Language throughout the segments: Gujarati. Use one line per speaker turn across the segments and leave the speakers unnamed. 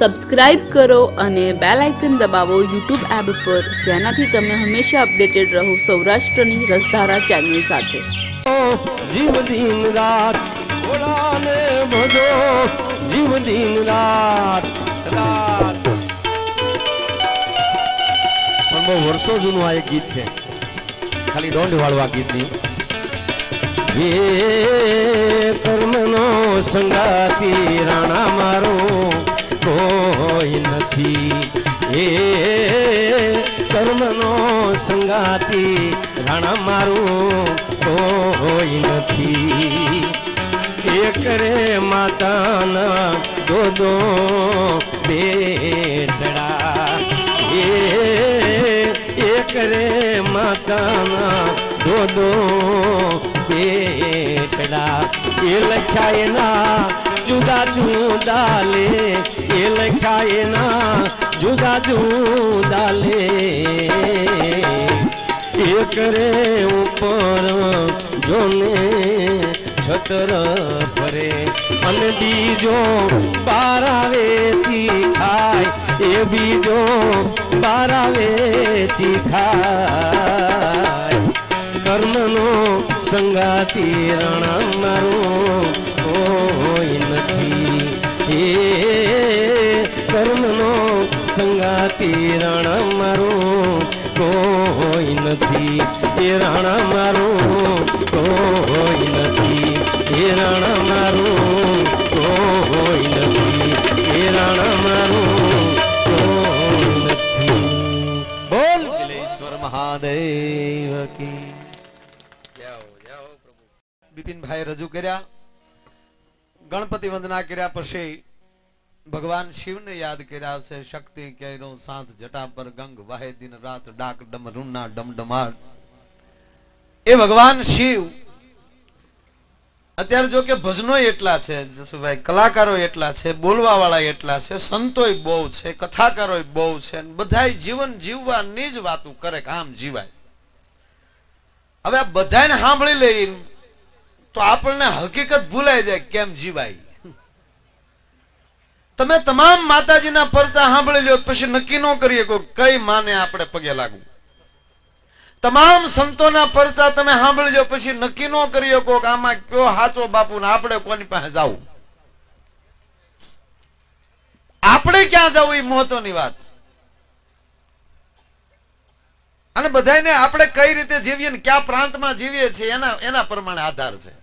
સબસ્ક્રાઇબ કરો અને બેલ આઇકન દબાવો YouTube એપ પર, જેનાથી તમે હંમેશા અપડેટેડ રહો સૌરાષ્ટ્રની રસધારા ચેનલ સાથે।
જીવ દિન રાત ભોળાને ભજો, જીવ દિન રાત રાત। પણ બહુ વર્ષો જૂનું આ એક ગીત છે, ખાલી દોંડ વાળવા ગીતની। એ કર્મનો સંગાતી રાણા મારો કોઈ નથી, એ કર્મનો સંગાતી રાણા મારું કોઈ નથી। એક રે માતાના દો બેટડા, એક રે માતાના દો બેટડા। એ લખાય ના જુદા જુદા લે, એ લખાય ના જુદા જુદા લે। એક રે ઉપર જોને છતર ફરે, અને બીજો બારાવેથી ખાય, એ બીજો બારાવેથી ખાય। કર્મનો સંગાતી રાણા મારું કોઈ નથી, એ કર્મનો સંગાતી રાણા મારું કોઈ નથી, એ રાણા મારું કોઈ નથી, એ રાણા મારું કોઈ નથી, એ રાણા મારું કોઈ નથી। બોલ જલેશ્વર મહાદેવ કી। બિપિનભાઈ રજૂ કર્યા, ગણપતિ વંદના કર્યા પછી ભગવાન શિવને યાદ કર્યા છે। શક્તિ કેરો સાત જટા પર ગંગ વાહે દિન રાત ડાક ડમ રૂના ડમડમાટ। એ ભગવાન શિવ અત્યારે જો કે ભજનો એટલા છે જસુભાઈ, કલાકારો એટલા છે, બોલવા વાળા એટલા છે, સંતોય બહુ છે, કથાકારો બહુ છે, બધાય જીવન જીવવાની જ વાતું કરે કે આમ જીવાય। હવે આ બધાને સાંભળી લઈ તો આપણને હકીકત ભૂલાઈ જાય કેમ જીવાય। તમે તમામ માતાજીના પરચા સાંભળી લ્યો પછી નક્કી ન કરીએ કઈ માને આપણે પગે લાગવું। તમામ સંતોના પરચા તમે સાંભળી લો પછી નક્કી ન કરીએ કે આમાં કયો સાચો બાપુ ને આપણે કોની પાસે જવું, આપણે ક્યાં જવું એ મહત્વની વાત। અને બધાને આપણે કઈ રીતે જીવીએ ને કયા પ્રાંતમાં જીવીએ છીએ એના પ્રમાણે આધાર છે।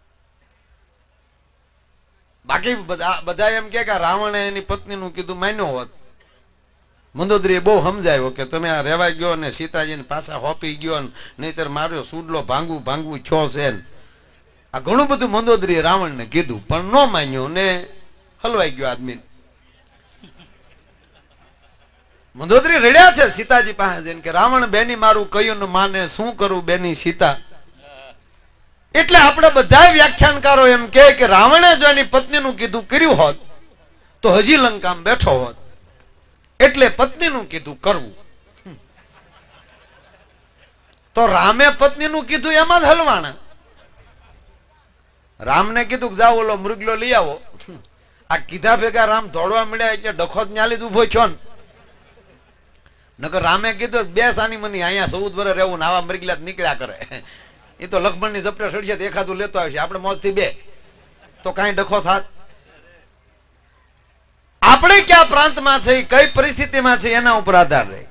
બાકી બધા એમ કે રાવણે એની પત્નીનું કીધું માન્યો હોત, મંદોદરીએ બહુ સમજાયો કે તમે આ રેવાઈ ગયો ને સીતાજીને પાછા હોપી ગયો, નહીતર માર્યો સુડલો ભાંગવું છો છે। આ ઘણું બધું મંદોદરીએ રાવણને કીધું પણ ન માન્યો ને હલવાઈ ગયો આદમી। મંદોદરી રડ્યા છે સીતાજી પાસે જઈને કે રાવણ બેની મારું કયું ને માને શું કરું બેની સીતા। એટલે આપણે બધા વ્યાખ્યાનકારો એમ કે રાવણે જો એની પત્નીનું કીધું કર્યું હોત તો હજી લંકામાં બેઠો હોત, એટલે પત્નીનું કીધું કરવું। તો રામે પત્નીનું કીધું એમાં જ હલવાણા। રામને કીધું કે જાઓ ઓલો મૃગલો લઈ આવો, આ કીધા ભેગા રામ દોડવા મળ્યા એટલે ડખો જ ન્યાલી જ ઉભો છો ને। નકર રામે કીધું બે સાની મની અહીંયા 14 વર્ષ રહેવું ને આવા મૃગલા નીકળ્યા કરે, એ તો લક્ષ્મણની ઝપટે સડશે તો એકાદું લેતો આવશે, આપણે મોજથી બે તો કાંઈ ડખો થાત। આપણે ક્યાં પ્રાંતમાં છે, કઈ પરિસ્થિતિમાં છે એના ઉપર આધાર રહે।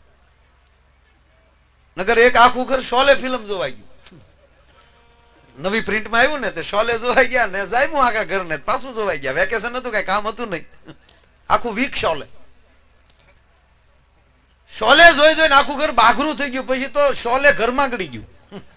નગર એક આખું ઘર શોલે ફિલ્મ જોવાઈ ગયું, નવી પ્રિન્ટમાં આવ્યું ને તે શોલે જોવાઈ ગયા ને જામ્યું આખા ઘર ને પાછું જોવાઈ ગયા। વેકેશન હતું કઈ કામ હતું નહીં, આખું વીક શોલે જોઈને આખું ઘર બાઘરું થઈ ગયું। પછી તો શોલે ઘરમાં ગળી ગયું,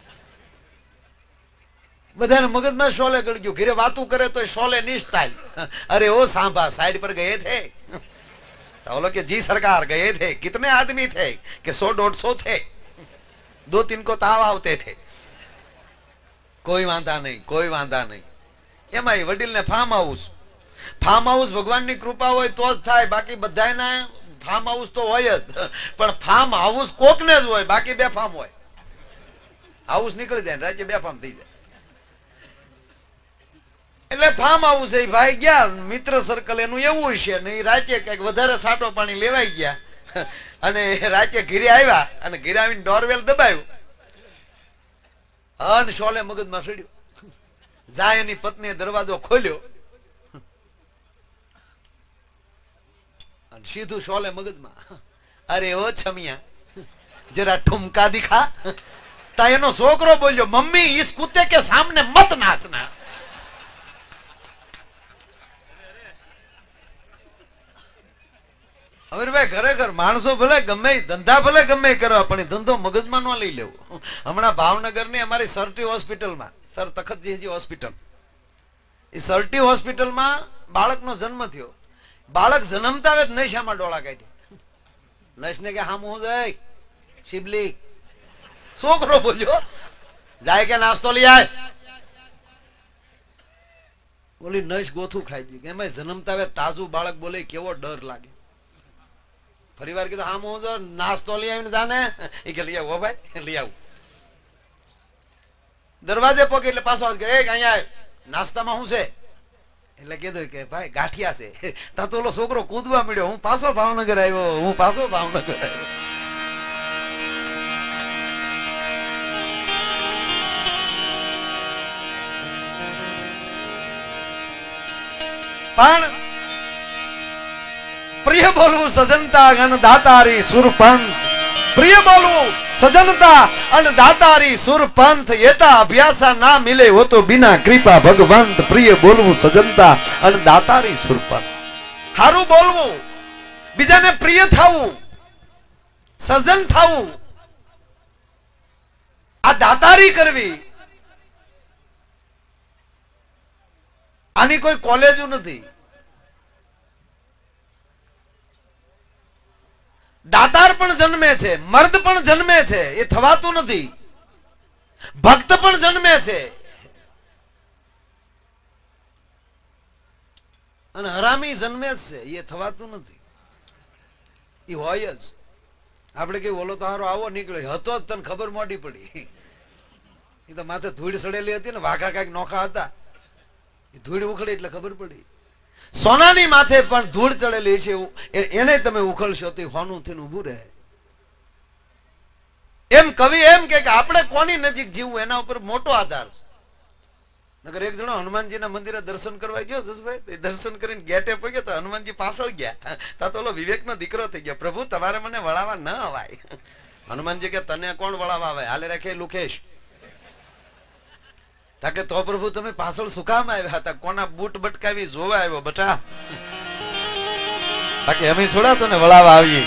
બધાને મગજમાં શોલે ગળી ગયું। ઘરે વાતું કરે તો શોલે ની સ્ટાઇલ, અરે ઓ सांभा साइड पर गए थे तो बोलो कि जी सरकार गए थे, कितने आदमी थे कि 100-150 थे, 2-3 को ताव આવते थे, કોઈ વાંધા નહીં। એમાં વડીલ ને ફાર્મ હાઉસ ભગવાનની કૃપા હોય તો જ થાય, બાકી બધાના ફાર્મ હાઉસ તો હોય જ, પણ ફાર્મ હાઉસ કોકને જ હોય, બાકી બે ફાર્મ હોય। હાઉસ નીકળી જાય રાજ્ય બે ફાર્મ થઈ જાય। એટલે ફાર્મ હાઉસ એ ભાઈ ગયા, મિત્ર સર્કલ એનું એવું છે ને, એ રાચે કઈક વધારે સાટો પાણી લેવાઈ ગયા અને રાચે ઘીરે આવ્યા અને ઘીરે આવીને ડોરવેલ દબાવ્યું અને શોલે મગજમાં સડ્યું. જાય એની પત્નીએ દરવાજો ખોલ્યો અને સીધું શોલે મગજમાં, અરે ઓ છમિયા જરા ઠુમકા દિખા. તા એનો છોકરો બોલ્યો, મમ્મી इस कुत्ते के सामने मत नाचना. હવે ભાઈ ખરેખર માણસો ભલે ગમે ધંધા ભલે ગમે કરવા, પણ ધંધો મગજમાં ન લઈ લેવો. હમણાં ભાવનગર ની અમારી સરટી હોસ્પિટલમાં, સર તખતજી હોસ્પિટલ, એ સરટી હોસ્પિટલમાં બાળકનો જન્મ થયો. બાળક જન્મતા આવે નશામાં ડોળા કાઢ્યા. નશ ને કે હામું જાય શિબલી. છોકરો બોલ્યો, જાય કે નાસ્તો લઈ આય. બોલી નશ ગોથું ખાઈ ગઈ. એમાં જન્મતા આવે તાજું બાળક બોલે કેવો ડર લાગે. ફરી વાર કીધું હામું જો નાસ્તો લઈ આવીને જાને, એ કે લઈ આવો ભાઈ લઈ આવું. દરવાજે પોકે એટલે પાછો અહીંયા નાસ્તામાં શું છે? એટલે કીધું કે ભાઈ ગાંઠિયા છે. તા તો ઓલો છોકરો કૂદવા મળ્યો, હું પાછો ભાવનગર આવ્યો, હું પાછો ભાવનગર આવ્યો. પણ પ્રિય બોલવું સજનતા અને દાતારી સુરપંથ, પ્રિય બોલવું સજનતા અને દાતારી સુરપંથ, એતા અભ્યાસા ના મિલે હો તો બિના કૃપા ભગવંત. પ્રિય બોલવું સજનતા અને દાતારી સુરપંથ. હારું બોલવું, બીજાને પ્રિય થવું, સજન થવું, આ દાતારી કરવી, આની કોઈ કોલેજ નથી. દાતાર પણ જન્મે છે, મર્દ પણ જન્મે છે, એ થવાતું નથી. ભક્ત પણ જન્મે છે અને હરામી જન્મે છે, એ થવાતું નથી. એ હોય જ. આપણે કઈ ઓલો તો હારો આવો નીકળ્યો હતો જ, તને ખબર મોડી પડી. એ તો માથે ધૂળ સડેલી હતી ને, વાઘા કઈક નોખા હતા, એ ધૂળ ઉખડી એટલે ખબર પડી. સોનાની માથે પણ ધૂળ ચડેલી છે, એને તમે ઉખડશો તો હોનું થઈને ઉભું રહે. એમ કવિ એમ કે આપણે કોની નજીક જીવવું એના ઉપર મોટો આધાર છે. નગર એક જણો હનુમાનજીના મંદિરે દર્શન કરવા ગયો જસભાઈ, દર્શન કરીને ગેટે પગ્યો તો હનુમાનજી પાછળ ગયા. તા તો ઓલો વિવેકનો દીકરો થઈ ગયો, પ્રભુ તમારે મને વળાવા ન અવાય. હનુમાનજી કે તને કોણ વળાવા આવે, હાલે રાખે લુકેશ. તાકે તો પ્રભુ તમે પાછળ શું કામ આવ્યા હતા, કોના બૂટ બટકાવી જોવા આવ્યો બટા? બાકી અમે થોડા તને વળાવા આવીએ.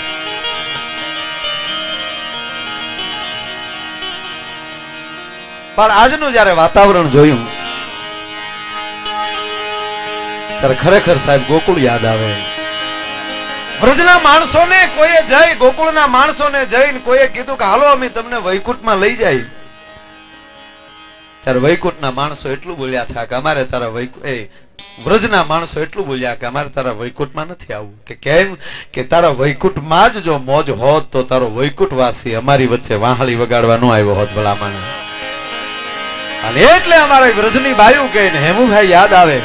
પણ આજનું જયારે વાતાવરણ જોયું ત્યારે ખરેખર સાહેબ ગોકુળ યાદ આવે. વ્રજના માણસોને કોઈએ જઈ, ગોકુળના માણસોને જઈને કોઈએ કીધું કે હાલો અમે તમને વૈકુંઠમાં લઈ જાય. ત્યારે વૈકુંઠના માણસો એટલું બોલ્યા હતા કે અમારે તારા વ્રજના માણસો એટલું બોલ્યા કે અમારે તારા વૈકુંઠમાં નથી આવવું. કે કેમ? કે તારા વૈકુંઠમાં જ જો મોજ હોત તો તારો વૈકુંઠવાસી અમારી વચ્ચે વાહળી વગાડવા ન આવ્યો હોત ભલામણ. અને એટલે અમારા વ્રજની બાયું કહીને હેમુભાઈ યાદ આવે.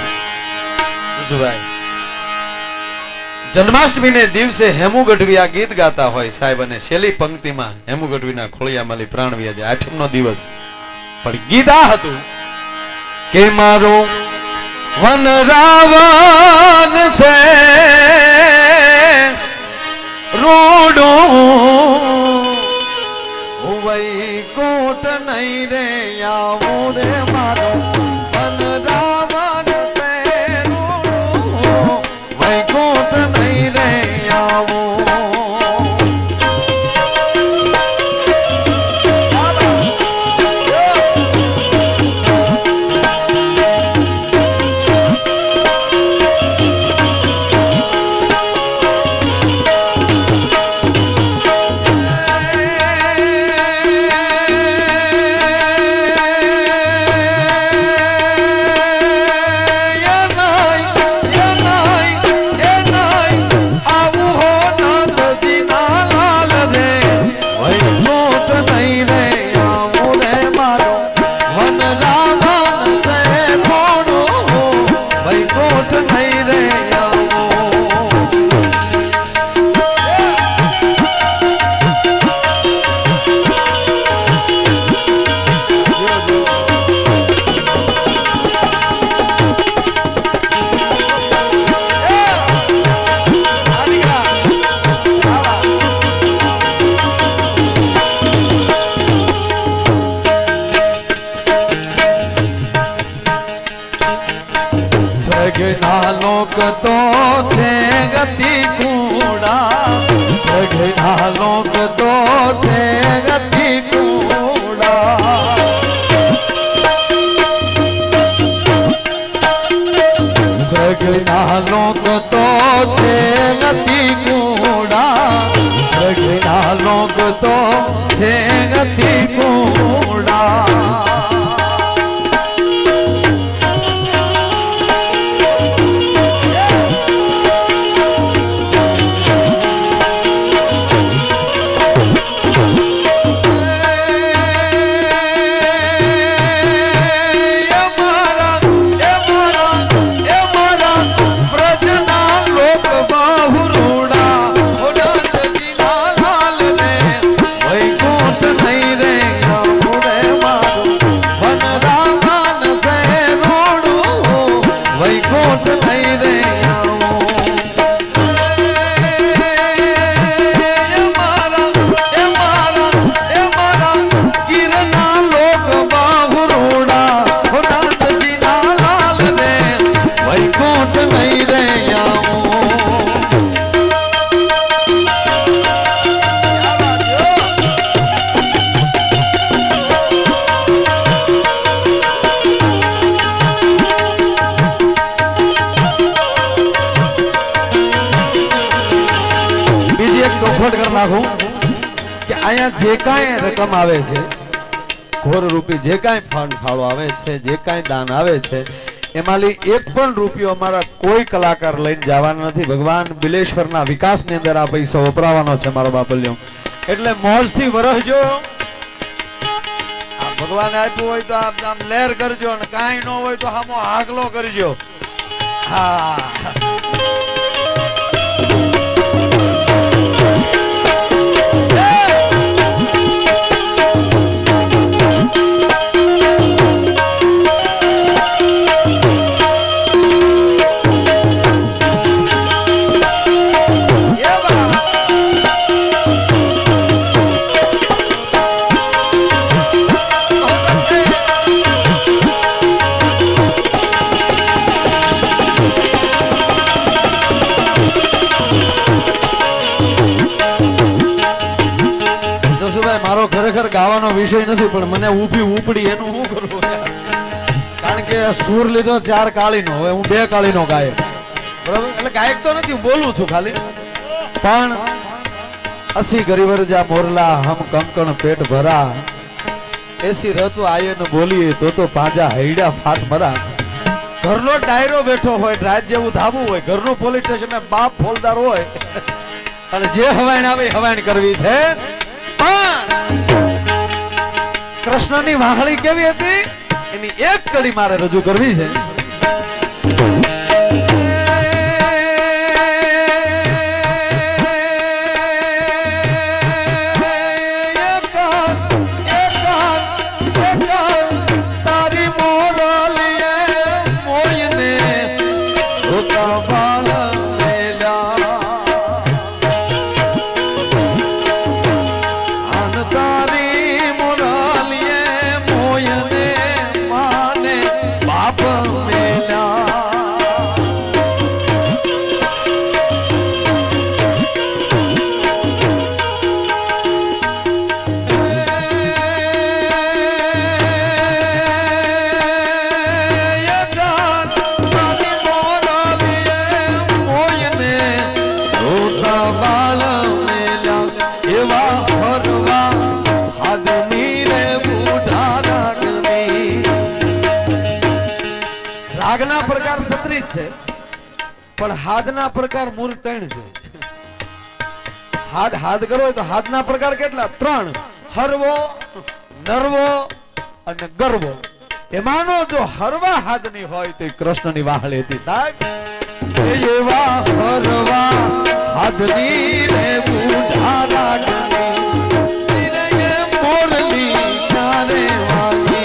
જન્માષ્ટમી ને દિવસે હેમુ ગઢવી આ ગીત ગાતા હોય સાહેબ, અને છેલ્લી પંક્તિમાં હેમુ ગઢવીના ખોળિયામાંથી પ્રાણ વ્યા જાય. 8મ દિવસ પણ ગીત આ હતું કે મારો વન રાવણ છે રોડું વૈકુંઠ નહીં રે આવું રે, મારો વન રાવણ છે રોડું વૈકુંઠ નહીં રે આવું.
लोक तो छे अति कूड़ा सगना लोक तो छे अति कूड़ा सगना लोक तो छे अति कूड़ा जे काई रकम आवे छे घोर रूपी जे काई फंड फाळो आवे छे जे काई दान आवे छे एमाली एक पण रूपियो अमारा कोई कलाकार लईने जवानो नथी भगवान बिलेश्वरना विकासनी अंदर आ पैसो वपरावानो छे मारो बापलियो એટલે મોજથી વરહજો આ ભગવાન આપ્યું હોય તો આમ લહેર કરજો અને કાઈ ન હોય તો હામો આગલો કરજો હા मारो खरेखर गावानो विषय नहीं पण मने ऊभी उपड़ी एनु हूं करू कारण के सूर लीधो 4 काळीनो હવે હું 2 काळीनो गायक बराबर એટલે ગાયક તો નથી હું બોલું છું ખાલી પણ અસી ગરીબર જા મોરલા હમ કંકણ પેટ ભરા એસી રતો આયે ન બોલીએ તો પાંજા હૈડા ફાટ મરા ઘરનો ડાયરો બેઠો હોય રાજ જેવું ધાબું હોય ઘરનો પોલીસ સ્ટેશન માં બાપ ફોલદાર હોય અને જે હવાણ આવે હવાણ કરવી છે कृष्णनी वाहड़ी केवी हती एनी एक कड़ी मारे रजू करवी छे तारी मोरलिए मोयने होता बाल रागना प्रकार 37 छे पण हादना प्रकार मूल 3 छे हाद हाद करो तो हादना प्रकार केटला 3 हरवो नरवो अने गरवो एमानो जो हरवा हादनी होय तो कृष्णनी वाहळी हती साहेब एवा हरवा हादनी रे बूढ़ा रागनी तिरे मोरली कारे वागी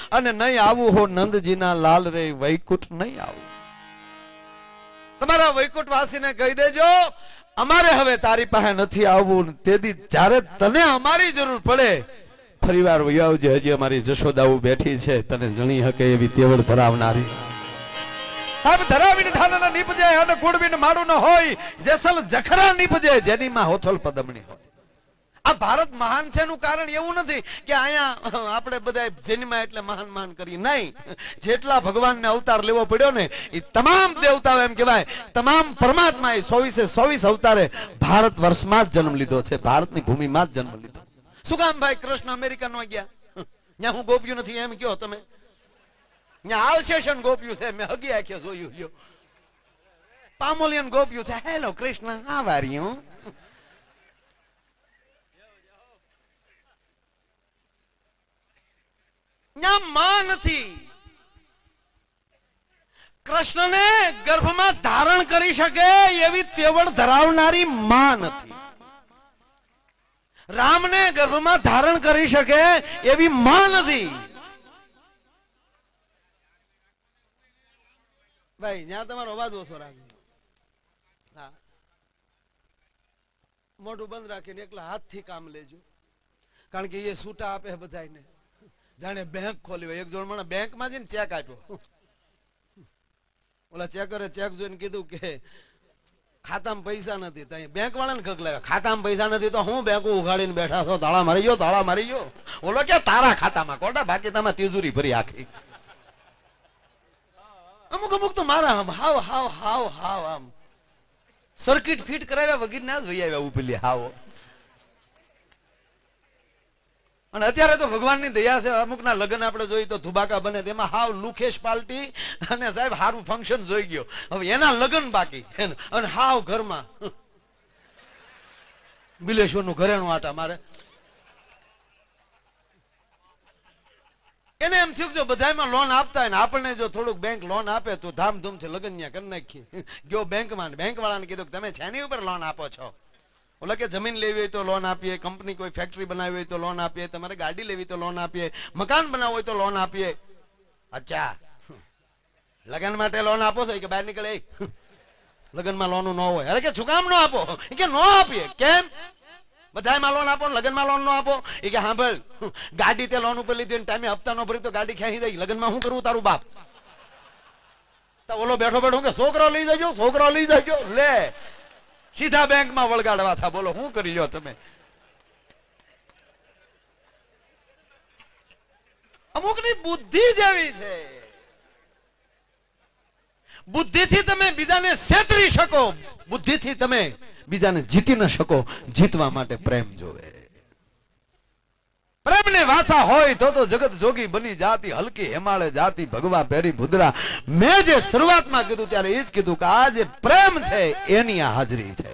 અને નહીં આવું હો નંદજીના લાલ રે વૈકુંઠ નહીં આવું. તમારા વૈકુંઠ વાસીને કહી દેજો અમારે હવે તારી પાસે નથી આવવું. તેથી જ્યારે તને અમારી જરૂર પડે ફરીવાર વૈયાવજે. હજી અમારી જશોદાઓ બેઠી છે તને જણી શકે એવી તેવડ ધરાવનારી. સાહેબ ધરાવીને થાના નીપજે અને કુડબીને માડું ન હોય જેસલ જખરા નીપજે જેની માં હોથલ પદમણી હોય. આ ભારત મહાન છે નું કારણ એવું નથી કે અહીંયા આપણે બધા જન્મ્યા એટલે મહાન મહાન કરી. નહીં, જેટલા ભગવાનને અવતાર લેવો પડ્યો ને એ તમામ દેવતાઓ એમ કહેવાય તમામ પરમાત્મા એ 24 અવતારે ભારત વર્ષમાં જ જન્મ લીધો છે, ભારતની ભૂમિમાં જ જન્મ લીધો. શું કામ ભાઈ કૃષ્ણ અમેરિકા નો ગયા? ત્યાં હું ગોપ્યું નથી એમ કયો તમે? ત્યાં આલસેશન ગોપ્યું છે, મેં હગી આંખે જોયું લ્યો. પામોલિયન ગોપ્યું છે. Hello Krishna, how are you? માં નથી. કૃષ્ણને ગર્ભમાં ધારણ કરી શકે એવી તેવડ ધરાવનારી માં નથી. રામને ગર્ભમાં ધારણ કરી શકે એવી માં નથી. ભાઈ ત્યાં તમારો અવાજ ઓછો રાખજો. હા, મોઢું બંધ રાખીને એકલા હાથથી કામ લેજો, કારણ કે એ છૂટા આપે બધાને. જાણે બેંક ખોલી હોય. એક જોડ મને બેંકમાં જઈને ચેક આપ્યો. ઓલા ચેકરે ચેક જોઈને કીધું કે ખાતામાં પૈસા નથી. તો બેંક વાળાને ખગ લાવ્યા. ખાતામાં પૈસા નથી તો હું બેંક ઉઘાડીને બેઠા છો? તાળા મારી ગયો, તાળા મારી ગયો. ઓલો કે તારા ખાતામાં કોટા, બાકી તમે તિજોરી ભરી આખી. અમુક અમુક તો મારા આમ હાવ હાવ હાવ હાવ આમ સર્કિટ ફિટ કરાવ્યા વગર ના જ વહી આવ્યા ઉપલી હાવ. અને અત્યારે તો ભગવાનની દયા છે, અમુકના લગ્ન આપણે જોઈએ તો ધુબાકા બને, તેમાં હાવ લુખેશ પાલટી અને સાહેબ હારું ફંક્શન જોઈ ગયો. હવે એના લગ્ન બાકી અને હાવ ઘરમાં બિલેશ્વરનું ઘરેણું આટા મારે. એને એમ થયું કે જો બધામાં લોન આપતા હોય ને આપણને જો થોડુંક બેંક લોન આપે તો ધામધૂમથી લગ્ન ત્યાં કરી નાખીએ. ગયો બેંકમાં, બેંક વાળાને કીધું કે તમે છેની ઉપર લોન આપો છો? ઓલા કે જમીન લેવી હોય તો લોન આપીએ, કંપની કોઈ ફેક્ટરી બનાવી હોય તો લોન આપીએ, તમારે ગાડી લેવી તો લોન આપીએ, મકાન બનાવવું હોય તો લોન આપીએ. અચ્છા, લગ્ન માટે લોન આપો છો? કે બહાર નીકળે લગ્નમાં લોન ન હોય. અરે કે શું કામ ન આપો? કે ન આપીએ. કેમ? બધામાં લોન આપો, લગ્નમાં લોન ન આપો? એ કે હા ભાઈ ગાડી તે લોન ઉપર લીધી ટાઈમે હપ્તા ન ભરી તો ગાડી ખેંચી જાય. લગ્નમાં શું કરવું તારું બાપ? ઓલો બેઠો બેઠો કે છોકરો લઈ જજો, છોકરો લઈ જજો. લે સીધા બેંકમાં વળગાડવા થા. બોલો શું કરી લો તમે? અમુકની બુદ્ધિ જેવી છે. બુદ્ધિથી તમે બીજાને છેતરી શકો, બુદ્ધિથી તમે બીજાને જીતી ન શકો. જીતવા માટે પ્રેમ જોવે. પ્રેમને વાસા હોય તો જગત જોગી બની જાતી, હલકી હેમાળે જાતી ભગવા પેરી ભુદરા. મેં જે શરૂઆતમાં કીધું ત્યારે એ જ કીધું કે આ જે પ્રેમ છે એની આ હાજરી છે.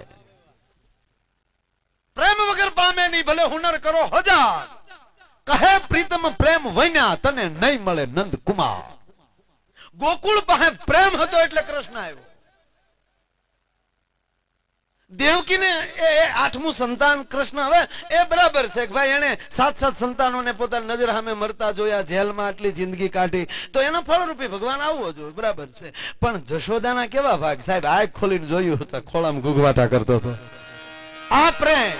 પ્રેમ વગર પામે નહીં ભલે હુનર કરો હજાર. કહે પ્રીતમ પ્રેમ વૈન્યા તને નહીં મળે નંદ કુમાર. ગોકુળ પાસે પ્રેમ હતો એટલે કૃષ્ણ આવ્યો. દેવકીને એ 8મું સંતાન કૃષ્ણ. હવે એ બરાબર છે કે ભાઈ એને 7 સંતાનોને પોતાની નજર સામે મરતા જોયા, જેલમાં આટલી જિંદગી કાઢી, તો એનો ફળરૂપી ભગવાન આવવો જોઈએ, બરાબર છે. પણ જશોદાના કેવા ભાગ સાહેબ, આંખ ખોલીને જોયું હતા ખોળામાં ગુગવાટા કરતો હતો. આ પ્રેમ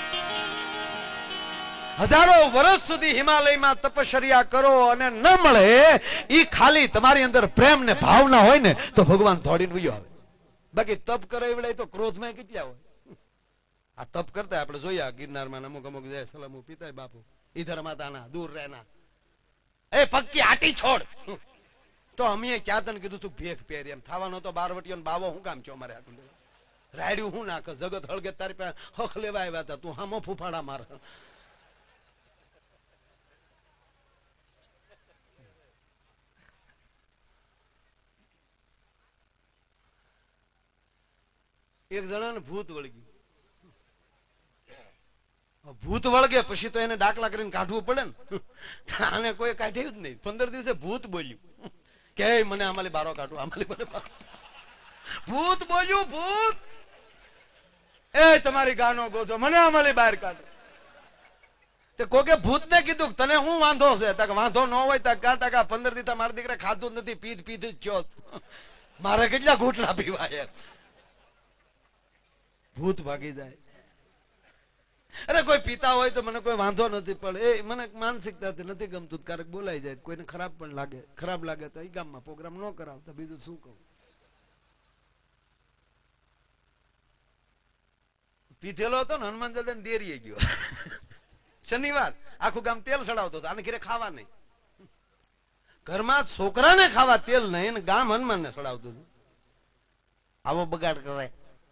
હજારો વર્ષ સુધી હિમાલયમાં તપશ્ચર્યા કરો અને ન મળે, ઈ ખાલી તમારી અંદર પ્રેમ ને ભાવના હોય ને તો ભગવાન થોડીને વયો આવે. બાકી તપ કરે એવડે તો ક્રોધમાં કેટલા હોય. આ તપ કરતા આપણે જોયા ગિરનારમાં અમુક અમુક જાય સલામુ પિતાય બાપુ ઈધર માતાના દૂર રહેના, એ પક્કી આટી છોડ. તો અમે ક્યાં તને કીધું તું ભેખ પહેરી એમ થવાનો તો બારવટીઓ ને બાવો હું કામ છો અમારે આટલું રાડ્યું હું નાખ જગત હળગે તારી પાસે હખ લેવા આવ્યા હતા, તું હામો ફૂફાડા માર. એક જણાને ભૂત વળગ્યું. ભૂત વળગે પછી તો એને દાખલા કરીને કાઢવું પડે ને. આને કોઈ કાઢ્યું જ નહીં. 15 દિવસે ભૂત બોલ્યું કે મને આમાલી બારો કાઢું, આમાલી બારો. ભૂત બોલ્યું, ભૂત એ તમારી ગાનો ગોતો, મને આમાલી બહાર કાઢો.
તે કોકે ભૂત ને કીધું તને શું વાંધો છે? તક વાંધો ન હોય તક કા તક 15 દી મારા દીકરા ખાધું નથી, પીધ જ છો, મારે કેટલા ઘૂંટડા પીવાય? ભૂત ભાગી જાય. અરે કોઈ પીતા હોય તો મને કોઈ વાંધો નથી, પણ એ મને માનસિકતાથી નથી ગમતું. ક્યારેક બોલાઈ જાય, કોઈને ખરાબ પણ લાગે. ખરાબ લાગે તો એ ગામમાં પ્રોગ્રામ ન કરાવતા, બીજું શું કહું. પીધેલો હતો ને હનુમાન દાદા ને દેરીએ ગયો શનિવાર, આખું ગામ તેલ સડાવતો હતો. આને ઘરે ખાવા નહીં, ઘરમાં છોકરાને ખાવા તેલ નહીં, ગામ હનુમાન ને સડાવતું હતું. આવો બગાડ કરાય.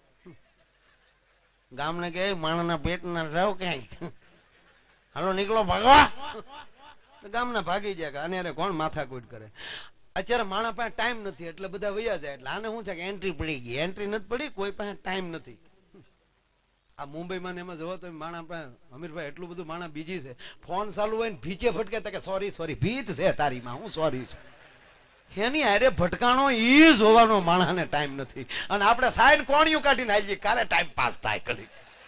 ગામને કે માણસના પેટ ના જાવ ક્યાંય, હાલો નીકળો ભાગવા. ગામના ભાગી જાય. અને કોણ માથાકૂટ કરે? અત્યારે માણસ પાસે ટાઈમ નથી એટલે બધા વૈયા જાય. એટલે આને શું છે કે એન્ટ્રી પડી ગઈ. એન્ટ્રી નથી પડી, કોઈ પાસે ટાઈમ નથી. આ મુંબઈમાં એમાં જવો તો માણા પાસે અમીરભાઈ એટલું બધું માણા બીજી છે. ફોન ચાલુ હોય ને ભીચે ફટકે કે સોરી ભીત છે તારીમાં, હું સોરી છું. એની હારે ભટકાણો ઈ જોવાનો માણસને ટાઈમ નથી. અને આપણે સાઈડ કોણિયું કાઢીને આવી જઈએ, કારે ટાઈમ પાસ થાય કરી.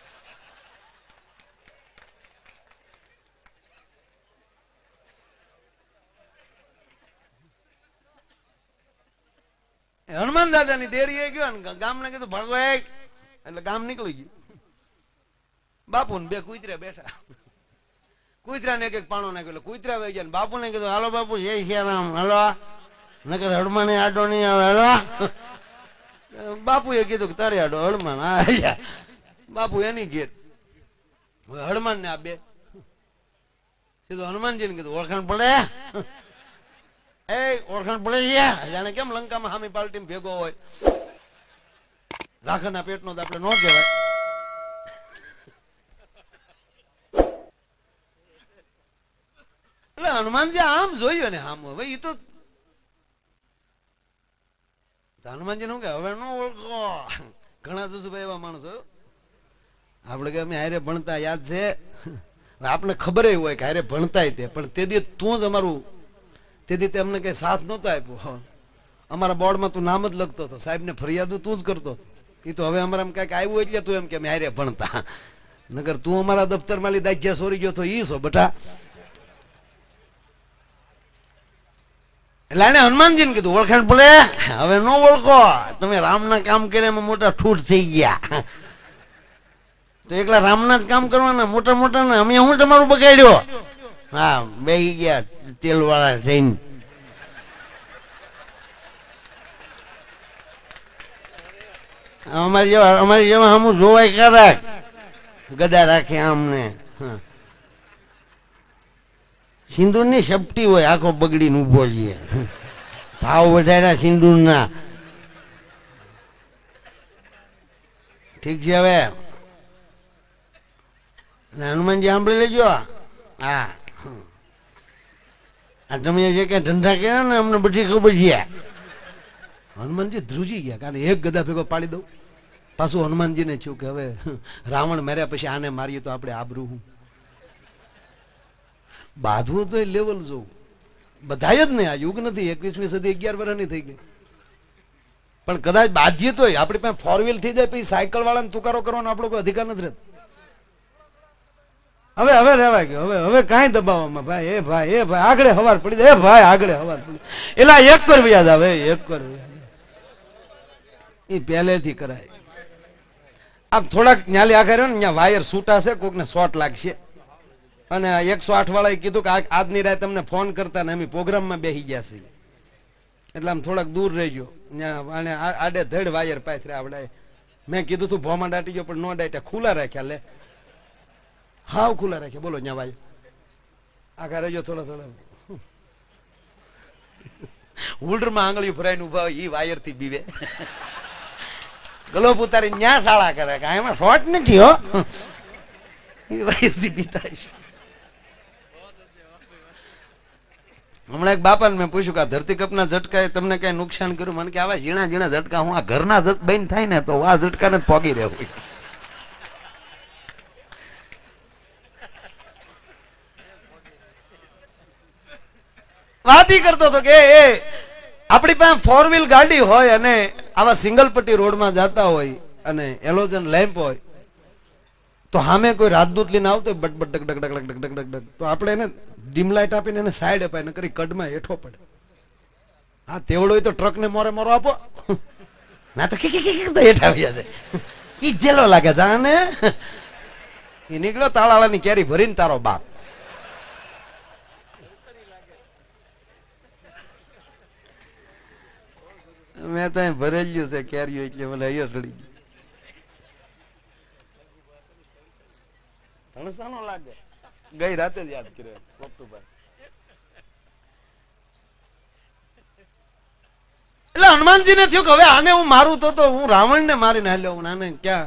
હનુમાન દાદાની દેરી ગયો ને ગામને કીધું ભાગવાય, એટલે ગામ નીકળી ગયું. બાપુ ને બે કૂતરા બેઠા, કૂતરા ને એક પાણો નાખ્યો એટલે કૂતરા વહી ગયા. બાપુ ને કીધું હાલો બાપુ જય સિયારામ, હાલો નકર હડમાન આડો નહીં આવે, હાલો. બાપુ એ કીધું કે તારે આડો હડમાન. હા બાપુ એની ઘેર. હવે હડમાન ને આ બે સીધું હનુમાનજી ને કીધું ઓળખાણ પડે? એ ઓળખાણ પડે છે? જાણે કેમ લંકામાં હામી પાર્ટી ભેગો હોય. લાખના પેટનો તો આપણે ન કહેવાય. એટલે હનુમાનજી આમ જોયું ને આમ, હવે એ તો હનુમાનજી નું કે હવે ન ઓળખો. ઘણા જસુભાઈ એવા માણસો આપણે કે અમે હારે ભણતા, યાદ છે? આપણે ખબર હોય કે હારે ભણતા તે, પણ તે દી તું જ અમારું, તે દી અમને કઈ સાથ નહોતો આપ્યો. અમારા બોર્ડમાં તું નામ જ લખતો હતો, સાહેબ ને ફરિયાદ તું જ કરતો હતો. એ તો હવે અમારા કઈક આવ્યું એટલે તું એમ કે અમે હારે ભણતા, નગર તું અમારા દફતરમાં લીધા જ્યાં સોરી ગયો તો ઈ છો બટા. એટલે એને હનુમાનજી ને કીધું ઓળખાણ પડે? હવે ન ઓળખો, તમે રામના કામ કરે એમાં મોટા ઠૂઠ થઈ ગયા. તો એકલા રામના જ કામ કરવાના મોટા મોટા ને, અમે હું તમારું બગાડ્યો? હા બેસી ગયા તેલ વાળા થઈને. અમારી જેવા હમું જોવાય કરે, ગદા રાખે આમને. સિંદૂર ની સપટી હોય, આખો બગડીને ઉભો છે. ભાવ વધાર્યા સિંદૂર ના. ઠીક છે. હવે હનુમાનજી સાંભળી લેજો. હા તમે જે કઈ ધંધા કર્યા ને અમને બધી ખબર છે. હનુમાનજી ધ્રુજી ગયા, કારણ એક ગદા ભેગો પાડી દઉં. પાછું હનુમાનજીને થયું કે હવે રાવણ માર્યા પછી આને મારીએ તો આપણે આબરૂ હું. બાંધવું તો એ લેવલ જોવું. બધા જ નહીં, આ યુગ નથી, 21મી સદી 11 વર્ષની થઈ ગઈ. પણ કદાચ બાધ્ય તો આપણી પાસે 4 વ્હીલ થઈ જાય પછી સાયકલ વાળાને તુકારો કરવાનો આપણો કોઈ અધિકાર નથી રહેતો. હવે રહેવાય ગયો. હવે કાંઈ દબાવવામાં ભાઈ, એ ભાઈ આગળ હવાર પડી જાય, એ ભાઈ આગળ હવાર પડી જાય. એલા એક કર વ્યાજ આવે, એક કર એ પહેલેથી કરાય. આમ થોડાક ન્યાલી આગળ રહ્યો ને ત્યાં વાયર છૂટા છે, કોકને શોર્ટ લાગશે. અને 108 વાળાએ કીધું કે આજની રાત તમને ફોન કરતા ને અમે પ્રોગ્રામમાં બેસી ગયા છીએ, એટલે આમ થોડાક દૂર રહેજો. અને આડે ધડ વાયર પાથરે આવડાય. મેં કીધું તું ભોમાં દાટી ગયો, પણ નો દાટ્યા, ખુલ્લા રાખ્યા. લે હાવ ખુલ્લા રાખ્યા. બોલો ત્યાં વાયર આગળ રહેજો થોડા થોડા. હુલ્ડરમાં આંગળીઓ ભરાઈને ઉભા હોય, એ વાયર થી બીવે. ગલોપ ઉતારી ન્યા શાળા કરે કે એમાં શોર્ટ નથી હો, એ વાયર થી બીતા. હમણાં એક બાપાને મેં પૂછ્યું કે આ ધરતીકપના ઝટકાએ તમને કઈ નુકસાન કર્યું? મને કે આવા ઝીણા ઝીણા ઝટકા હું આ ઘરના બંધ થાય ને તો આ ઝટકાને જ પોગી રહેવું. વાત ઈ કરતો હતો કે આપણી પાસે 4 વ્હીલ ગાડી હોય અને આવા સિંગલ પટ્ટી રોડમાં જતા હોય અને એલોજન લેમ્પ હોય
તો સામે કોઈ રાજદૂત લઈને આવતો બટ બટ ડક ડક ડક ડક ડક ડક ડક તો આપણે એને ડીમ લાઈટ આપીને એને સાઈડ અપાય ને કરી કડમાં હેઠો પડે. હા તેવડો હોય તો ટ્રક ને મોરે મોરો આપો ના તો હેઠ આવી જાય ઈ જેલો લાગે જાને એ નીકળ્યો તાળાળાની કેરી ભરીને તારો બાપ. મેં તો ભરેલું છે કેરીઓ એટલે મને અહીંયા ચડી ગયું. તણસાનો લાગે ગઈ રાતે જ યાદ કર્યો પોપટુભાઈ. એટલે હનુમાનજી ને થયું કે હવે આને હું મારું તો હું રાવણ ને મારીને હાલ્યો આને ક્યાં.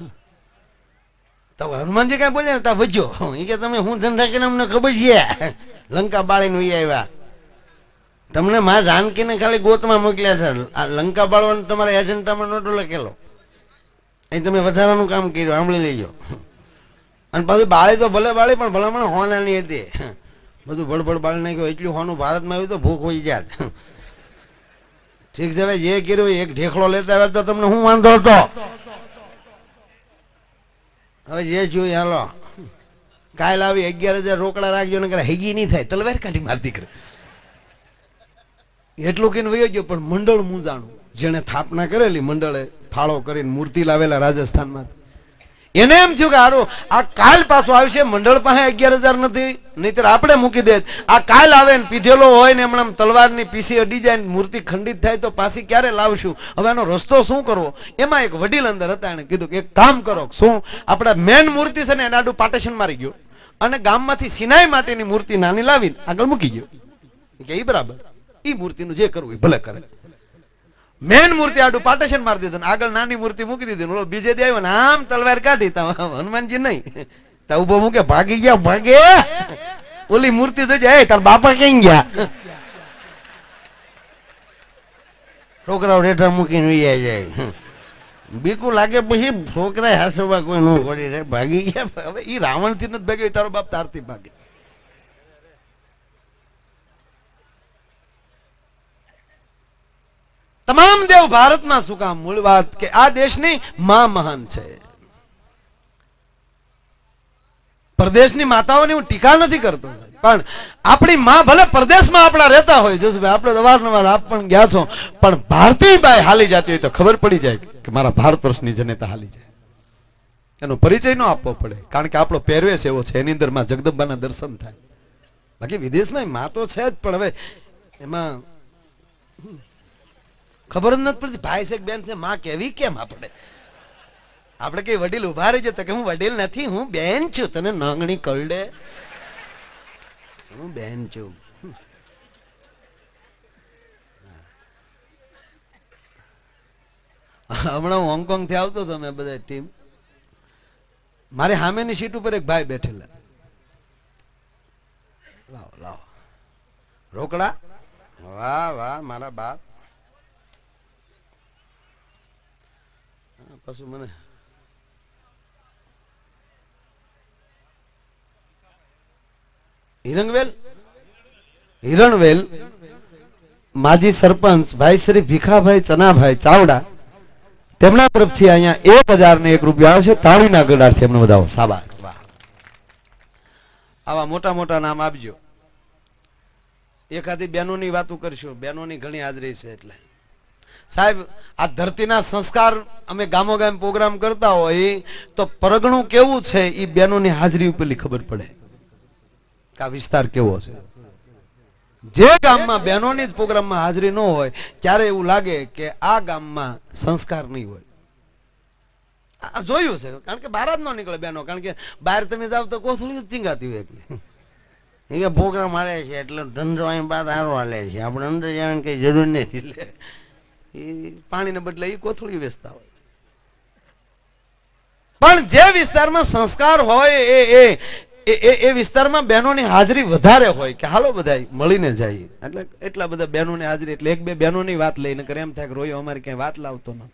તો હનુમાનજી કઈ બોલ્યા ને તા વજ્યો એ કે તમે હું ધંધા કરીને અમને ખબર છે લંકા બાળીને વી આવ્યા તમને મારા જાનકીને ખાલી ગોતમાં મોકલ્યા છે. આ લંકા બાળવાનો તમારા એજન્ટામાં નોટો લખેલો એ તમે વધારાનું કામ કર્યું સાંભળી લેજો. અને પાછું બાળી તો ભલે બાળી પણ ભલામણ હોનાની હતી બધું ભડભડ બાળી નાખ્યું એટલું હોનું ભારતમાં આવ્યું તો ભૂખ હોઈ જાત. ઠીક છે ભાઈ જે કર્યું એક ઢેખડો લેતા આવ્યા તો તમને હું વાંધો હતો. હવે જે જોયું હાલો કાલ આવી 11,000 રોકડા રાખજો ને હેગી નહીં થાય તલવાર કાઢી મારતી કરે એટલું કહીને વયો ગયો. પણ મંડળ મૂંઝાણું જેને સ્થાપના કરેલી મંડળે ફાળો કરીને મૂર્તિ લાવેલા રાજસ્થાનમાં એને એમ થયું કે હારું આ કાલ પાછો આવશે મંડળ પાસે 11,000 નથી નહીતર આપણે મૂકી દે. આ કાલ આવે ને પીધેલો હોય ને હમણાં તલવારની પીસી અડી જાય ને મૂર્તિ ખંડિત થાય તો પાછી ક્યારે લાવશું. હવે આનો રસ્તો શું કરવો. એમાં એક વડીલ અંદર હતા એને કીધું કે એક કામ કરો. શું આપણા મેન મૂર્તિ છે ને એના આડું પાર્ટીશન મારી ગયો અને ગામમાંથી સિનાઈ માટેની મૂર્તિ નાની લાવીને આગળ મૂકી ગયો કે એ બરાબર એ મૂર્તિનું જે કરવું એ ભલે કરે. મેન મૂર્તિ આડું પાર્ટીશન મારી દીધું આગળ નાની મૂર્તિ મૂકી દીધી. ઓલો બીજે દે આવ્યો ને આમ તલવાર કાઢી હનુમાનજી નહીં તા ઉભો મૂકે ભાગી ગયા ભાગે ઓલી મૂર્તિ જોઈ એ તાર બાપા કઈ ગયા છોકરાઓ રેઠા મૂકીને જાય બીકું લાગે પછી છોકરા હાસવા કોઈ ન ગોળી રે ભાગી ગયા. હવે ઈ રાવણ થી નથી ભાગ્યો તારો બાપ તારથી ભાગે. તમામ દેવ ભારતમાં શું કામ મૂળ વાત કે આ દેશની માં મહાન છે. પ્રદેશની માતાઓની હું ટીકા નથી કરતો પણ આપણી માં ભલે પ્રદેશમાં આપણા રહેતા હોય જસભાઈ આપણે અવારનવાર આપ પણ ગયા છો પણ ભારતીય બાઈ હાલી જતી હોય તો ખબર પડી જાય કે મારા ભારત વર્ષની જનતા હાલી જાય. એનો પરિચય ન આપવો પડે કારણ કે આપણો પહેરવેશ એવો છે એની અંદર માં જગદંબાના દર્શન થાય. બાકી વિદેશમાં માં તો છે જ પણ હવે એમાં ખબર જ નથી પડતી ભાઈ છે બેન છે માં કેવી કેમ આપણે કઈ વડીલ ઉભા રહી જતા કે હું વડીલ નથી હું બેન છું તને નાંગણી કરડે હું બેન છું. હમણાં હું હોંગકોંગ થી આવતો હતો મેં બધા ટીમ મારી સામેની સીટ ઉપર એક ભાઈ બેઠેલા લાવો લાવો રોકડા વાહ વાહ મારા બાપ પછી મને હિરણવેલ માજી સરપંચ ભાઈ શ્રી ભીખાભાઈ ચનાભાઈ ચાવડા તેમના તરફથી અહીંયા 1,001 રૂપિયા આવશે. તાળીના ગળાથી એમને વધાવો શાબાશ. વાહ આવા મોટા મોટા નામ આપજો. એકાદી બહેનોની વાતો કરશું બહેનોની ઘણી હાજરી છે એટલે સાહેબ આ ધરતીના સંસ્કાર અમે ગામો ગામ પ્રોગ્રામ કરતા હોય તો પરગણું કેવું છે એ બહેનોની હાજરી ઉપરથી ખબર પડે કે આ વિસ્તાર કેવો છે. જે ગામમાં બહેનોની જ પ્રોગ્રામમાં હાજરી ન હોય ત્યારે એવું લાગે કે આ ગામમાં સંસ્કાર નહીં હોય. આ જોયું છે કારણ કે બહાર જ ન નીકળે બહેનો કારણ કે બહાર તમે જાવ તો કોસળી જ ચીંગાતી હોય એટલે પ્રોગ્રામ હાલે છે એટલે ધંધો અહીં બાદ સારો હાલે છે આપણે અંદર જવાની કઈ જરૂર નથી એટલે પાણીને બદલે એ કોથળી વેચતા હોય. પણ જે વિસ્તારમાં સંસ્કાર હોય એ વિસ્તારમાં બહેનોની હાજરી વધારે હોય કે હાલો બધા મળીને જાય એટલે એટલા બધા બહેનોની હાજરી એટલે એક બે બહેનોની વાત લઈને કરે એમ થાય કે રોયો અમારી કઈ વાત લાવતો ન.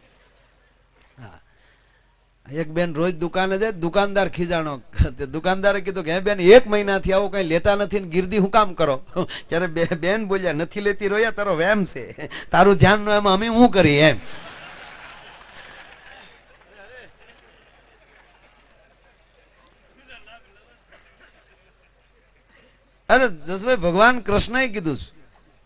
એક બેન રોજ દુકાને જાય દુકાનદાર ખીજાણો દુકાનદારે કીધું કે હે બેન 1 મહિનાથી આવો કઈ લેતા નથી ને ગીરદી હું કામ કરો ત્યારે બેન બોલ્યા નથી લેતી રોયા તારો વેમ છે તારું ધ્યાન ન એમાં અમે શું કરી એમ. અરે જસભાઈ ભગવાન કૃષ્ણએ કીધું છે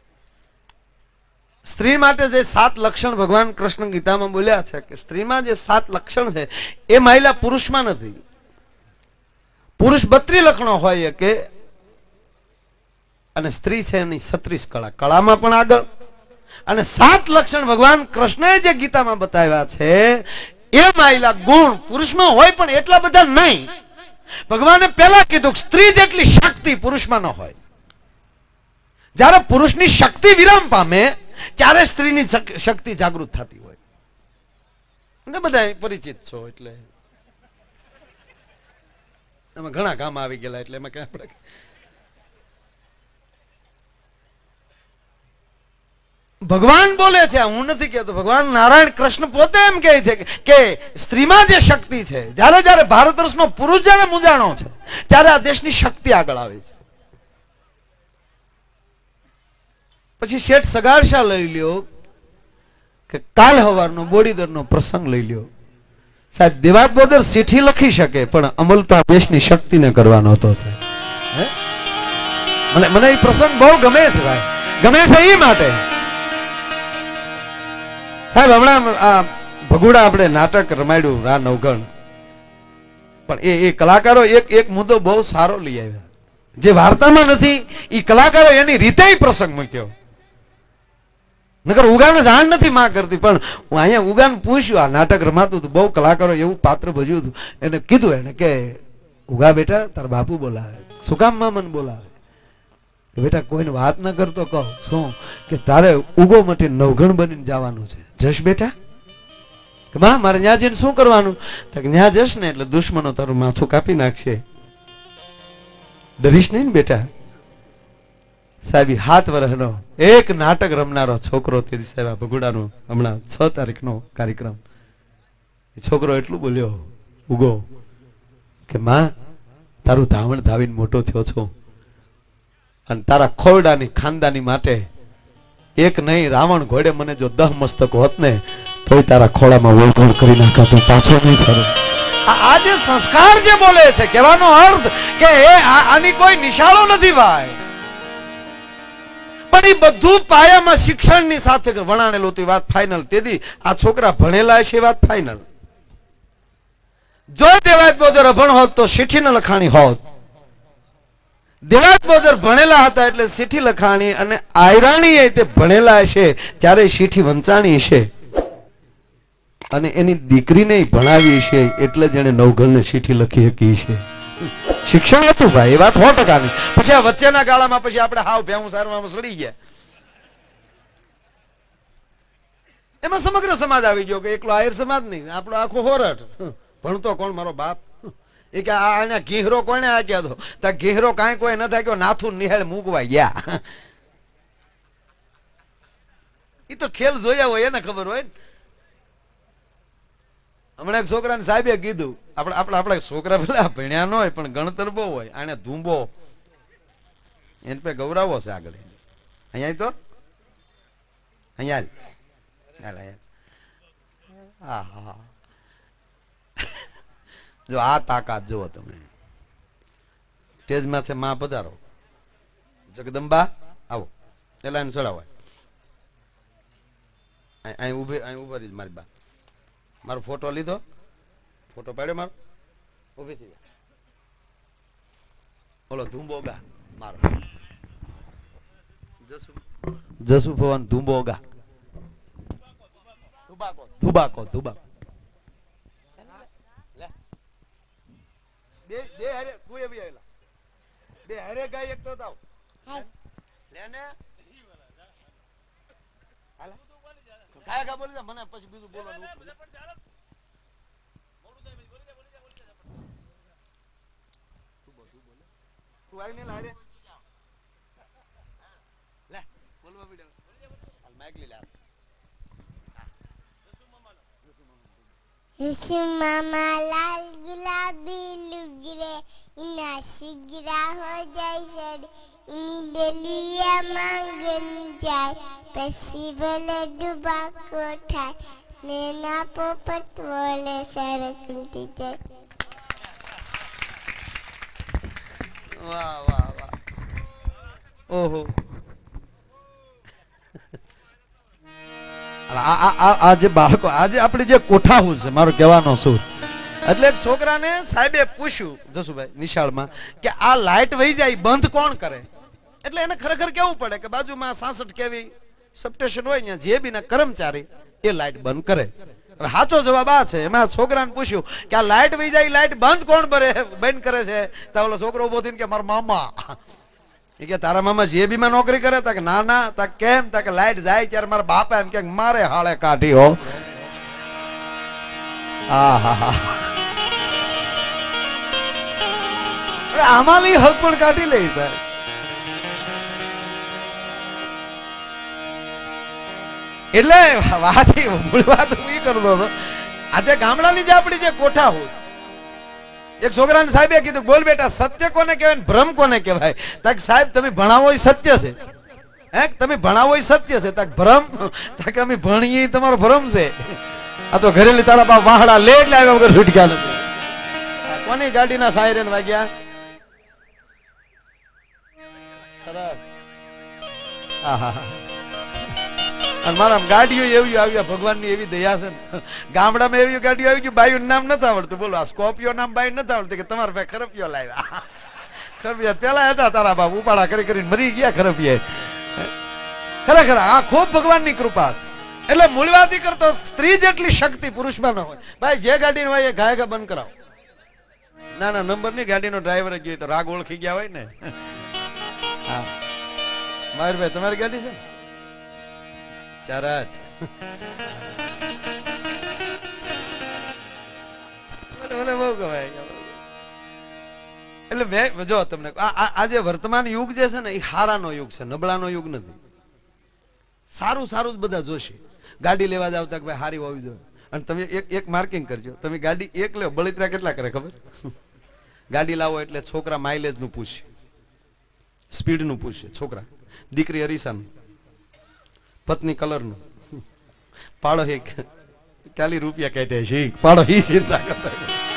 સ્ત્રી માટે જે 7 લક્ષણ ભગવાન કૃષ્ણ ગીતામાં બોલ્યા છે કે સ્ત્રીમાં જે 7 લક્ષણ છે એ મહિલા પુરુષમાં નથી. પુરુષ 32 લક્ષણો હોય કે અને સ્ત્રી છે એની 36 કળા, કળામાં પણ આગળ. અને 7 લક્ષણ ભગવાન કૃષ્ણએ જે ગીતામાં બતાવ્યા છે એ મહિલા ગુણ પુરુષમાં હોય પણ એટલા બધા નહીં. ભગવાને પહેલા કીધું સ્ત્રી જેટલી શક્તિ પુરુષમાં ન હોય. જ્યારે પુરુષની શક્તિ વિરામ પામે ત્યારે સ્ત્રીની શક્તિ જાગૃત થતી હોય. બધા પરિચિત છો એટલે એમાં ઘણા કામ આવી ગયેલા એટલે એમાં ક્યાં પડે. ભગવાન બોલે છે, હું નથી કહેતો, ભગવાન નારાયણ કૃષ્ણ પોતે એમ કહે છે કે સ્ત્રીમાં જે શક્તિ છે, જ્યારે જ્યારે ભારત વર્ષનો પુરુષ જ્યારે મૂંઝાણો છે ત્યારે આ દેશની શક્તિ આગળ આવે છે. પછી શેઠ સગારશા લઈ લ્યો કે કાલ હવારનો બોડીદરનો પ્રસંગ લઈ લ્યો. સાહેબ દેવાત બોદર ચિઠ્ઠી લખી શકે પણ અમલ તો આ દેશની શક્તિને કરવાનો હતો. મને એ પ્રસંગ બહુ ગમે છે ભાઈ, ગમે છે એ માટે. સાહેબ હમણાં આ ભગુડા આપણે નાટક રમાડ્યું રા નવગણ, પણ એ કલાકારો એક મુદ્દો બહુ સારો લઈ આવ્યા જે વાર્તામાં નથી. એ કલાકારો એની રીતે પ્રસંગ મૂક્યો. નકર ઉગાને જાણ નથી માં કરતી, પણ હું અહીંયા ઉગાને પૂછ્યું આ નાટક રમાતું હતું, બહુ કલાકારો એવું પાત્ર ભજ્યું હતું. એને કીધું એને કે ઉગા બેટા તારા બાપુ બોલાવે. શું કામ માં મને બોલાવે? બેટા કોઈને વાત ન કરતો કહો. શું કે તારે ઉગો મટી નવગણ બનીને જવાનું છે. જશ બેટા? કે માં મારે ત્યાં જઈને શું કરવાનું? તો ત્યાં જશ ને એટલે દુશ્મનો તારું માથું કાપી નાખશે, ડરીશ નહીં ને બેટા. સાહેબ 7 વર્ષનો એક નાટક રમનારો છોકરો તે સાહેબ ભગુડાનો હમણાં 6 તારીખનો કાર્યક્રમ, એ છોકરો એટલું બોલ્યો ઉગો કે માં તારું ધાવણ ધાવીને મોટો થયો છો અને તારા ખોરડાની ખાનદાની માટે એક નહીં રાવણ ઘોડે મને જો 10 મસ્તક હોત ને તોય તારા ખોળામાં વળગોળ કરી નાખા, તું પાછો નહીં ફરે. આ જે સંસ્કાર જે બોલે છે કહેવાનો અર્થ કે આની કોઈ નિશાળો નથી ભાઈ, પણ એ બધું પાયામાં શિક્ષણની સાથે વણાણેલું હતું. વાત ફાઇનલ. તેથી આ છોકરા ભણેલા છે, વાત ફાઇનલ. જો દેવાયત બોદર અભણ હોત તો ચિઠ્ઠી ન લખાણી હોત. દેવાયત બોદર ભણેલા હતા એટલે ચિઠ્ઠી લખાણી, અને આયરાણી તે ભણેલા છે ત્યારે ચિઠ્ઠી વંચાણી છે અને એની દીકરીને ભણાવી છે એટલે જેને નવઘણને ચિઠ્ઠી લખી શકી છે. શિક્ષણ હતું ભાઈ, એ વાત 100%ની. પછી આ વચ્ચેના ગાળામાં પછી આપણે હાવ ભેવું સારવામાં સડી ગયા. એમાં સમગ્ર સમાજ આવી ગયો કે એકલો આયર સમાજ નહીં, આપણો આખો હોરઠ. ભણતો કોણ? મારો બાપ. એ કે આના ઘીહરો કોને આગ્યા હતો? તા ઘીહરો કાંઈ કોઈ ન થાય, નાથું નિહાળ મૂકવા ગયા. એ તો ખેલ જોયા હોય એને ખબર હોય ને. હમણાં એક છોકરાને સાહેબે કીધું, આપણા છોકરા પેલા ભણ્યા ન હોય પણ ગણતર બહુ હોય, આને ધૂંબો એને પે ગૌરાવો છે આગળ. અહીંયા તો અહીંયા જો આ તાકાત જુઓ તમે. સ્ટેજમાં છે માં પધારો, જગદંબા આવો, પેલા એને ચડાવો. અહીં ઉભા રહી મારી બા. મારો ફોટો લીધો, ફોટો પાડ્યો મારો, ઉભી થઈ જાય. બોલો ધુંબોગા મારો જસુ ભવન ધુંબોગા ધુબાકો ધુબાકો બે હારે કોઈ બી આવેલા બે હારે ગાય એક તો તાવ લેને હાલા કાયા કા બોલી જા મને પછી બીજું બોલવાનું તું આવી ને લારે લે બોલવા વિડિયો હાલ માઈક લે લે
यीशु मामा लाल गुलाबी लुगरे इना शिगरा हो जाए सर इनी डलिया मांगन जाए पसी भले डुबा को ठाए नैना पोपट बोले सरकती जाए.
વાહ વાહ વાહ ઓહો આ જે બાળકો આજે આપણી જે કોઠાહૂસ છે મારો કહેવાનો શું એટલે એક છોકરાને સાહેબે પૂછ્યું જસુભાઈ નિશાળમાં કે આ લાઈટ વહી જાય બંધ કોણ કરે એટલે એને ખરેખર કેવું પડે કે બાજુમાં 66 કેવી સબસ્ટેશન હોય ત્યાં જે બીના કર્મચારી એ લાઈટ બંધ કરે સાચો જવાબ આ છે એમાં છોકરાને પૂછ્યું કે આ લાઈટ વહી જાય લાઈટ બંધ કોણ બંધ કરે છે તો ઓલો છોકરો ઉભો થઈને કે મારા મામા એ કે તારા મામા જે બીમાં નોકરી કરે તા કે ના ના તા કેમ તા કે લાઈટ જાય ત્યારે મારા બાપા એમ કે મારે હાળે કાઢી હો આહા આમાં હક પણ કાઢી લે સાહેબ એટલે વાત મૂળ વાત હું એ કરતો હતો આજે ગામડાની જે આપણી જે કોઠા હોય એક છોકરાને સાહેબે કીધું બોલ બેટા સત્ય કોને કહેવાય ભ્રમ કોને કહેવાય તાક સાહેબ તમે ભણાવો એ સત્ય છે હે તમે ભણાવો એ સત્ય છે તાક ભ્રમ તાક અમે ભણીએ તમારો ભ્રમ છે આ તો ઘરેલી તારા બાપ વાહડા લે એટલે આવ્યા વગર છૂટક્યા નથી કોની ગાડીના સાયરન વાગ્યા અને મારા ગાડીઓ એવી આવી ભગવાનની એવી દયા છે ને ગામડામાં એવી ગાડીઓ આવી ગઈ બાયું નામ નથી આવડતું બોલો આ સ્કોર્પિયો નામ બાઈ નથી આવડતું કે તમારા ભાઈ ખરપિયો લાવ્યા ખરપિયા પેલા હતા તારા બાપ ઉપાડા કરી કરીને મરી ગયા ખરપિયા ખરેખર આ ખૂબ ભગવાનની કૃપા છે એટલે મૂળ વાત કરતો સ્ત્રી જેટલી શક્તિ પુરુષમાં ન હોય ભાઈ જે ગાડી હોય એ ઘાય બંધ કરાવો ના ના નંબર ની ગાડીનો ડ્રાઈવર ગયો તો રાગ ઓળખી ગયા હોય ને હા મયુરભાઈ તમારી ગાડી છે ચારાજ એટલે મેં જો તમને આજે વર્તમાન યુગ જે છે ને એ હારાનો યુગ છે નબળાનો યુગ નથી સારું સારું જ બધા જોશે ગાડી લેવા જાવ તો ભાઈ હારી હોવી જોઈએ અને તમે એક માર્કિંગ કરજો તમે ગાડી એક લો બળતરા કેટલા કરે ખબર ગાડી લાવો એટલે છોકરા માઇલેજ નું પૂછે સ્પીડ નું પૂછે છોકરા દીકરી અરીસાનું પત્ની કલર નું પાડો એક 40 રૂપિયા કાઢે છે પાડો ઈ ચિંતા કરતા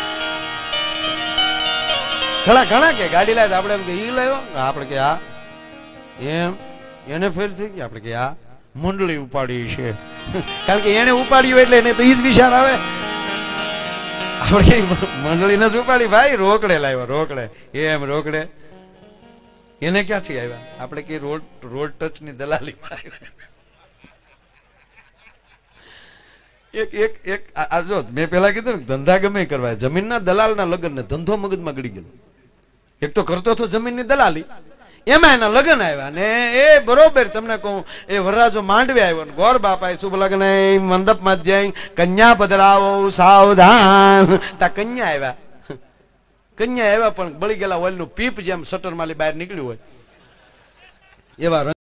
ઘણા ઘણા કે ગાડી લાવે આપણે એમ કે ઈ લાવ્યો આપણે કે આ એમ એને ફેર થઈ ગયા આપણે કે આ મંડળી ઉપાડી છે કારણ કે એને ઉપાડ્યું એટલે એને તો ઈ જ વિચાર આવે આપણે કે મંડળી ને જ ઉપાડી ભાઈ રોકડે લાવ્યો રોકડે એમ રોકડે એને ક્યાંથી આવ્યા આપણે કે રોડ ટચ ની દલાલી એક આ જો મેં પેલા કીધું ને ધંધા ગમે કરવા જમીનના દલાલના લગ્ન ને ધંધો મગજમાં ગળી ગયો એક તો કરતો હતો જમીનની દલાલી એમાં એના લગ્ન આવ્યા ને એ બરોબર તમને કહું એ વરરાજો માંડવે આવ્યો ને ગોર બાપાએ શુભ લગ્ન મંડપમાં જઈ કન્યા પધરાવો સાવધાન તા કન્યા આવ્યા પણ બળી ગયેલા ઓઇલ નું પીપ જેમ શટર માલી બહાર નીકળ્યું હોય એવા